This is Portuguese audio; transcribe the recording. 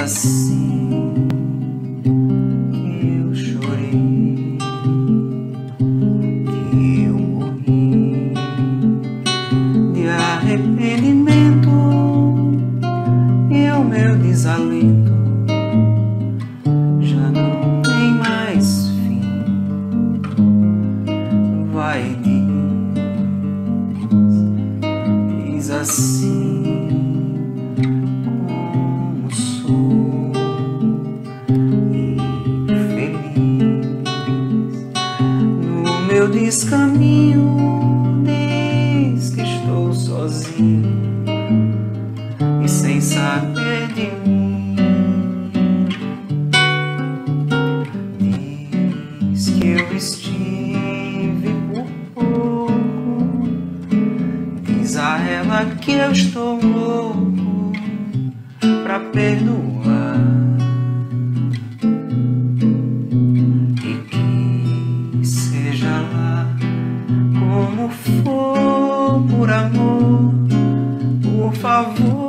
assim que eu chorei, que eu morri de arrependimento, e o meu desalento já não tem mais fim. Vai, diz assim como sou infeliz no meu descaminho, diz que estou sozinho e sem saber de mim, diz que eu estive por pouco, diz a ela que eu estou louco pra perdoar, e que seja lá como for, por amor, por favor,